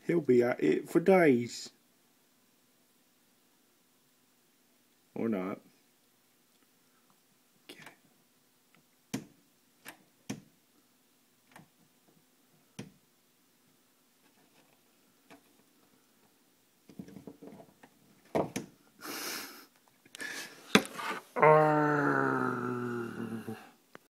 He'll be at it for days. Or not.